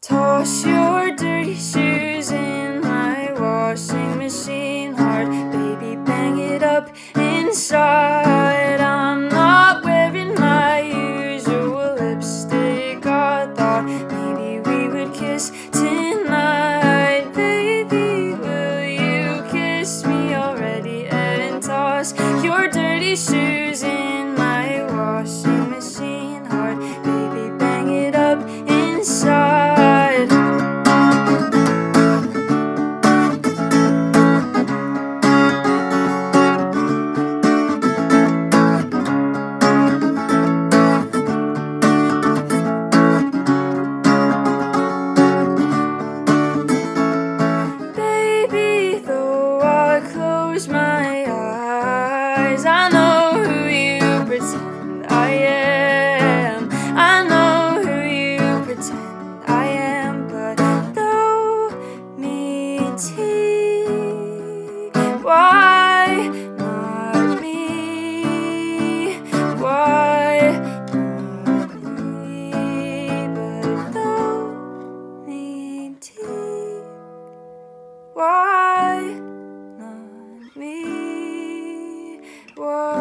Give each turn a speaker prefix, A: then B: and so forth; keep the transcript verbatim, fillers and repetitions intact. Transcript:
A: Toss your dirty shoes in my washing machine. Hard, baby, bang it up inside. I'm not wearing my usual lipstick. I thought maybe we would kiss tonight. Baby, will you kiss me already and toss your dirty shoes in my washing machine? Hard, baby, bang it up inside. My eyes, I know who you pretend I am. I know who you pretend I am, but though Mitski, why not me? Why not me? But though Mitski, why? Me, why?